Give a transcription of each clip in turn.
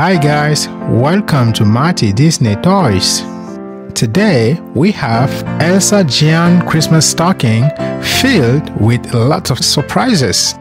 Hi guys, welcome to Marty Disney Toys. Today we have Elsa giant Christmas stocking filled with lots of surprises.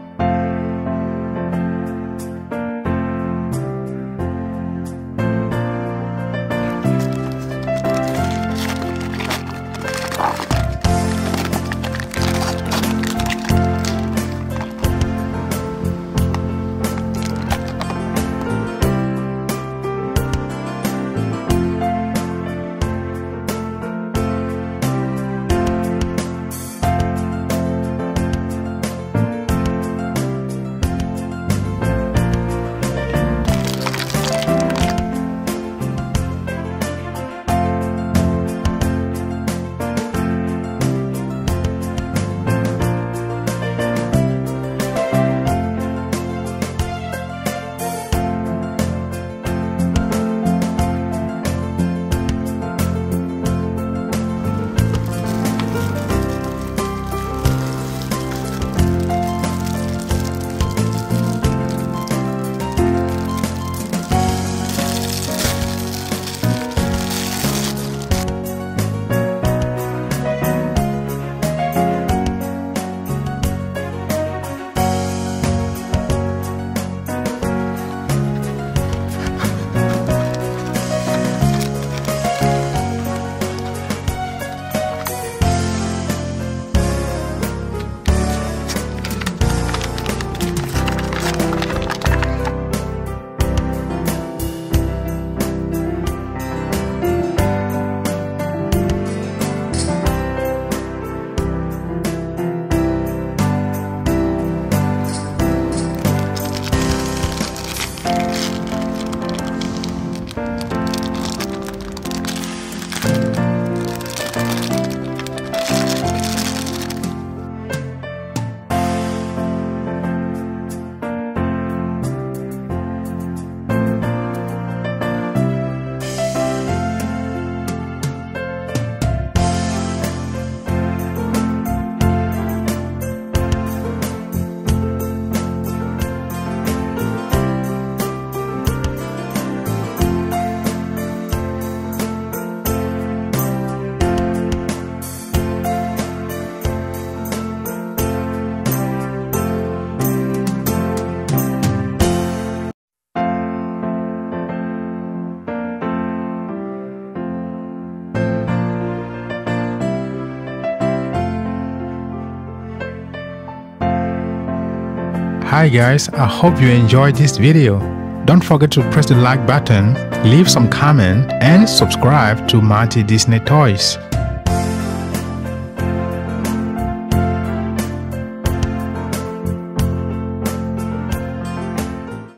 Hi guys, I hope you enjoyed this video. Don't forget to press the like button, leave some comment and subscribe to Marty Disney Toys.